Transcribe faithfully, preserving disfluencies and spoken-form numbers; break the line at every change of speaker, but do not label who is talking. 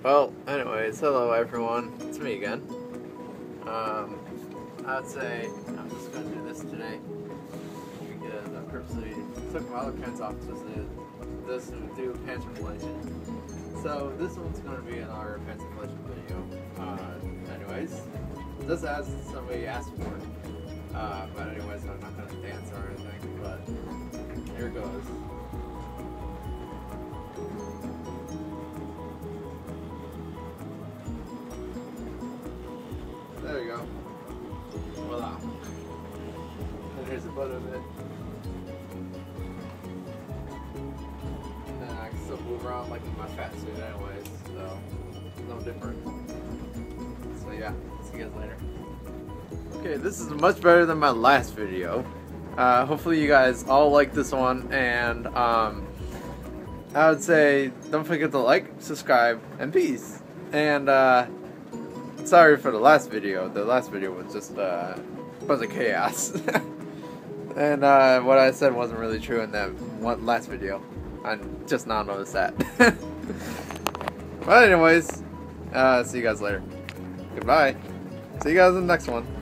Well, anyways, hello everyone. It's me again. Um, I'd say I'm just gonna do this today because I purposely took my other pens off to do this and do pants inflation. So this one's gonna be another pants inflation video. Uh, anyways, this as somebody asked for. Uh, but anyways, I'm not gonna dance or anything. But here goes. There you go. Voila. And here's a butt of it. And then I can still move around like in my fat suit anyways, so no different. So yeah, see you guys later. Okay, this is much better than my last video. Uh, hopefully you guys all like this one, and um, I would say don't forget to like, subscribe, and peace. And uh, sorry for the last video. The last video was just uh, a bunch of chaos. And uh, what I said wasn't really true in that one last video. I just now noticed that. But anyways, uh, see you guys later. Goodbye. See you guys in the next one.